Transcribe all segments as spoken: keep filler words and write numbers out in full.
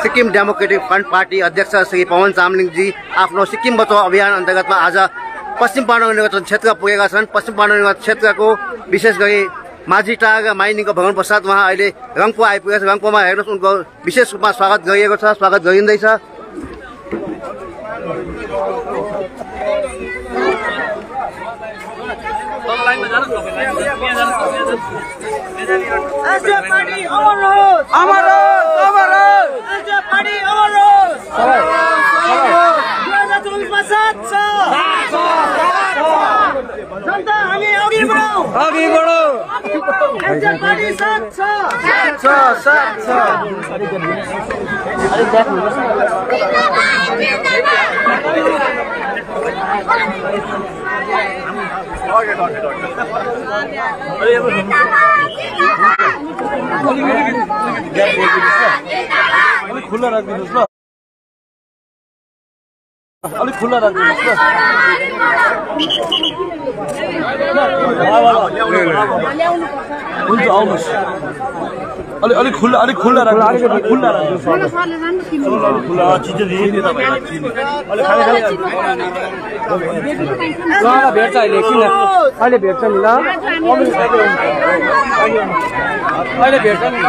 Sikkim democratic front party अध्यक्ष श्री पवन चामलिङजी आफ्नो सिक्किम बचाउ अभियान अन्तर्गतमा आज पश्चिम पाण्डव निर्वाचन क्षेत्र पुगेका छन्। पश्चिम पाण्डव निर्वाचन क्षेत्रको विशेष गरी माझीटार माइनिङको भगवान प्रसाद उहाँ अहिले रङ्गपो आइपुगेका छ। रङ्गपोमा हेर्नुहोस् उनको विशेष रूपमा स्वागत गरिएको छ, स्वागत गरिँदैछ। जनता हामी अघि बढौँ, अघि बढौँ, एसडिएफ पार्टी साथ छ, छ साथ छ। अरे देख्नुहोस् अलिक खुल्ला राखिदिनुहोस् ल, अलिक खुल्ला राखिदिनुहोस् ल। हुन्छ आउनुहोस्, अलिक अलिक खुल्ला अलिक खुल्ला राख्नु, अलिक खुल्ला राख्नुहोस्, खुल्ला चिजो दिने तपाईँलाई ल भेट्छ अहिले एकछिन, अहिले भेट्छ नि ल, अहिले भेट्छ नि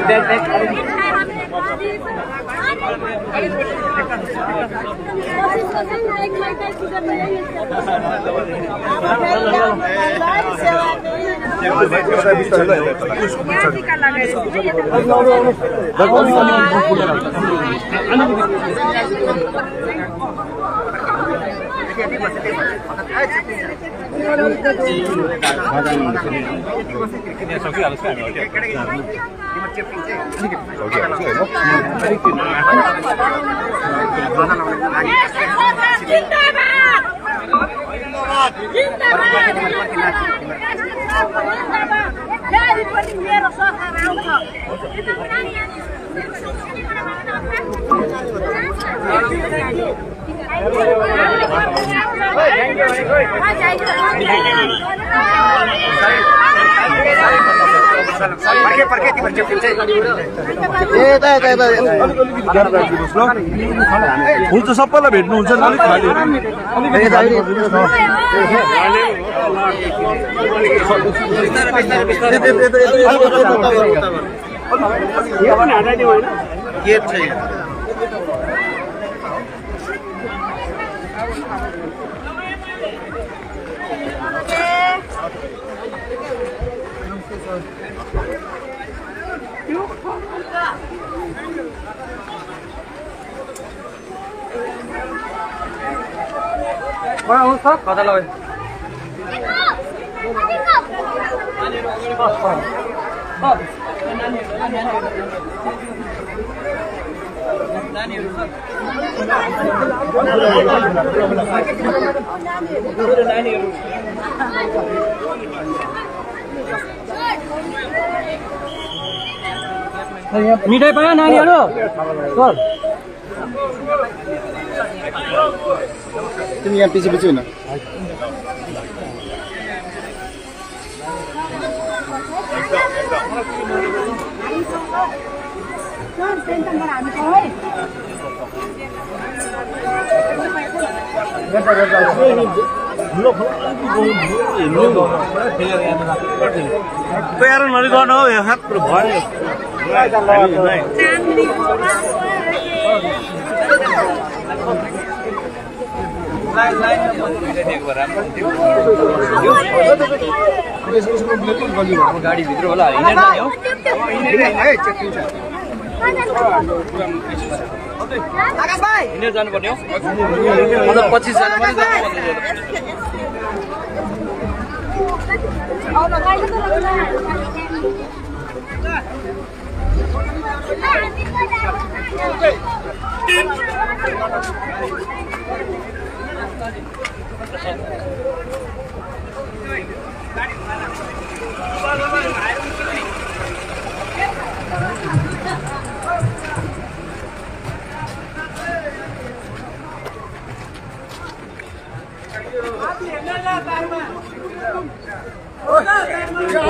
हुन्छ सबैलाई भेट्नुहुन्छ नि अलिक खाली कता ल मिठाई पायो नानीहरू सर तिमी यहाँ पछि पछि होइन तयार नगर्नु हो यो हात भयो गाडी भित्र होला हिँडेर जाने हो आकाश भाइ हिँडेर जानुपर्ने हो मतलब पच्चिस जना पनि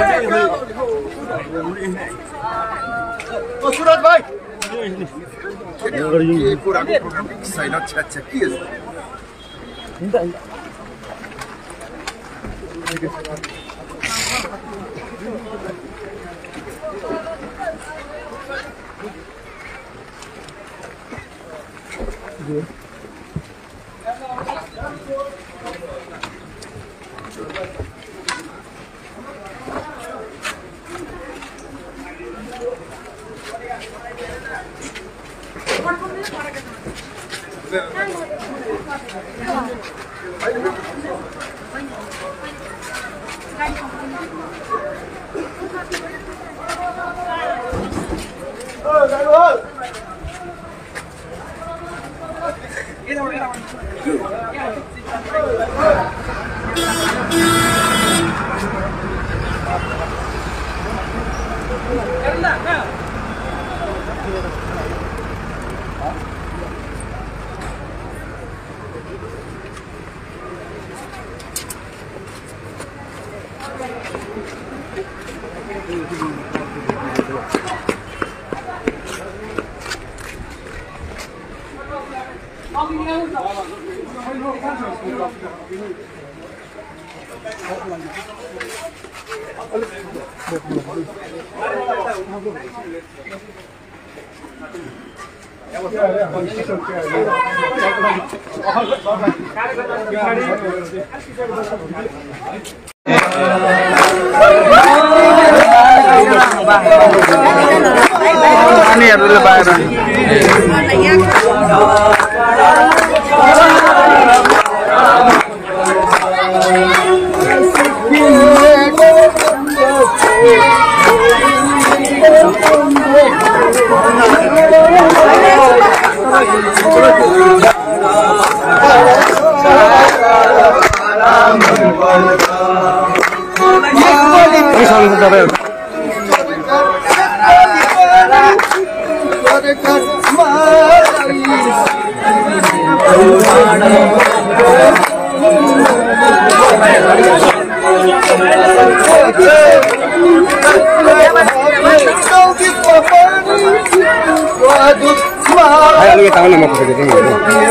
सुरज भाइ के कुराको प्रोग्राम छैन छ्या छ्या के नानीहरुले बाहिर Ayo kita tangan nama kita ini.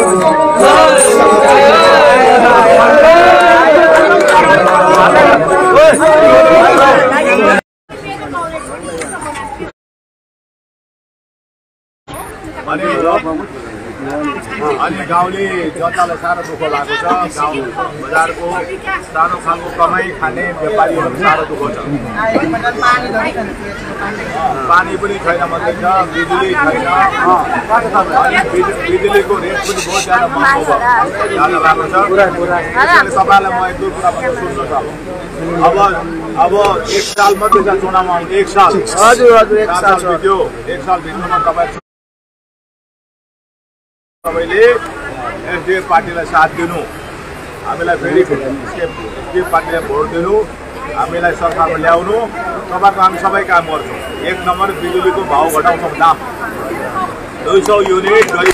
अनि गाउँले जनतालाई साह्रो दुःख भएको छ। गाउँ बजारको सानो खालको कमाई खाने व्यापारीहरू साह्रो दुःख छ। पानी पनि छैन भन्दैछ, बिजुली छैन। बिजुलीको रेट पनि बहुत ज्यादा महँगो भयो, ज्यादा भएको छ। त्यसैले तपाईँलाई म एक दुई कुरा भन्न सुन्नु छ। अब अब एक साल मात्रै छ चुनाव आउने, एक साल। हजुर हजुर एक साल बित्यो। एक साल भित्रमा तपाईँ सबैले एसडिएफ पार्टीलाई साथ दिनु, हामीलाई फेरि एसडिएफ पार्टीलाई भोट दिनु, हामीलाई सरकारमा ल्याउनु। तपाईँको हामी सबै काम गर्छौँ। एक नम्बर बिजुलीको भाउ घटाउँछौँ, दाम दुई सौ युनिट गरिब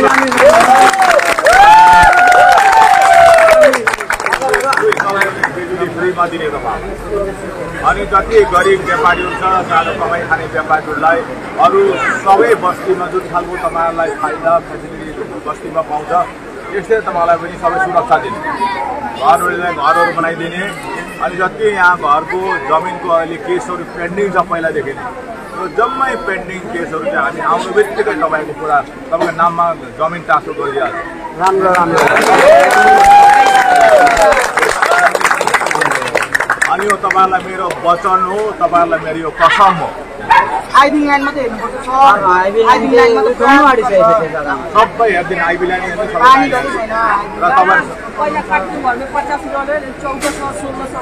बिजुली फ्रीमा दिने तपाईँ। अनि जति गरिब व्यापारीहरू छ, सानो कमाइ खाने व्यापारीहरूलाई अरू सबै बस्तीमा जुन खालको तपाईँहरूलाई फाइदा फेसिलिटी बस्तीमा पाउँछ, त्यस्तै तपाईँलाई पनि सबै सुरक्षा दिने, घरहरूलाई घरहरू बनाइदिने। अनि जति यहाँ घरको जमिनको अहिले केसहरू पेन्डिङ छ पहिलादेखि नै, त्यो जम्मै पेन्डिङ केसहरू चाहिँ हामी आउनु बित्तिकै तपाईँको कुरा तपाईँको नाममा जमिन ट्रान्सफर गरिदिइहाल्छ। राम्रो राम्रो। अनि यो तपाईँहरूलाई मेरो वचन हो, तपाईँहरूलाई मेरो यो कसम हो। आइबी लाइन मात्रै हेर्नुपर्छ सर, आइबी लाइन मात्रै पुरानो आडिसकेको छ जग्गामा, सबै हेर्दिन। आइबी लाइन हेर्नु सबै पानी पनि छैन। र तपाईँ पहिला काट्नु भन्ने पचास गरेर चौध सौ सोह्र सौ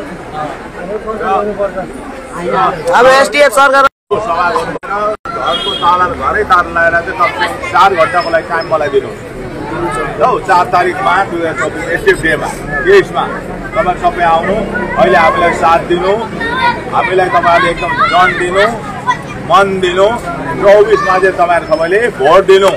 अब एसडिएफ सरकार सभा गरेर घरको ताला घरै ताला लगाएर चाहिँ तपाईँ चार घन्टाको लागि टाइम मलाई दिनु हौ। चार तारिकमा दुई हजार चौबिस एसडिएफ डेमा यसमा तपाईँ सबै आउनु, अहिले हामीलाई साथ दिनु, हामीलाई तपाईँहरूले एकदम जन दिनु, मन दिनु। चौबिसमा चाहिँ तपाईँहरू सबैले भोट दिनु।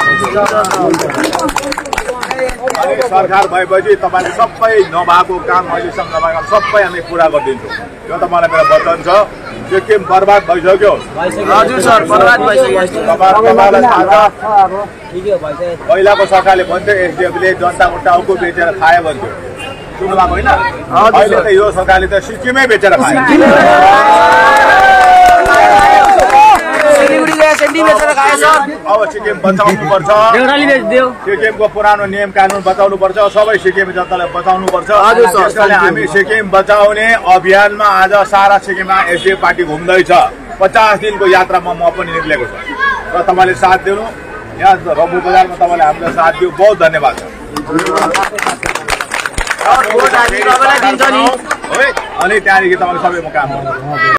अनि सरकार भएपछि तपाईँले सबै नभएको काम, अहिलेसम्म नभएको काम सबै हामी पुरा गरिदिन्छौँ। यो त मलाई मेरो वचन छ। सिक्किम बर्बाद भइसक्यो हजुर सर बर्बाद भइसक्यो तपाईँलाई थाहा छ पहिलाको सरकारले भन्थ्यो एसडिएफले जनताको टाउको बेचेर खायो भन्थ्यो सुन्नु भएको होइन अहिले त यो सरकारले त सिक्किमै बेचेर खायो अब सिक्किम बचाउनु पर्छ सिक्किमको पुरानो नियम कानुन बचाउनु पर्छ सबै सिक्किमे जनतालाई बचाउनु पर्छ त्यसैले हामी सिक्किम बचाउने अभियानमा आज सारा सिक्किममा एसडिएफ पार्टी घुम्दैछ पचास दिनको यात्रामा म पनि निक्लेको छु र तपाईँले साथ दिनु यहाँ रम्बू बजारमा तपाईँले हामीलाई साथ दियो बहुत धन्यवाद छ अनि त्यहाँदेखि तपाईँले सबै म काम गर्छु